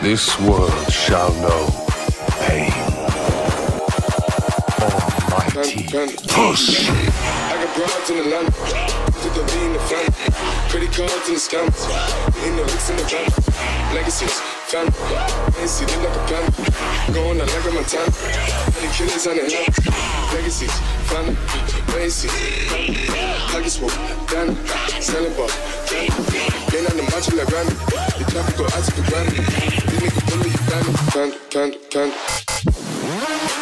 This world shall know pain. Almighty push. I got broads in the land, to the V in the front, credit cards in the scams, in the hooks in the van, legacies, fam, ain't see them like a plan, going out like a Montana, the killers on the hill, legacies, fam, ain't see, pockets full, down, selling ball, been on the macho like Grammy, the traffic go out to the Grammy, the nigga bully you, Panda.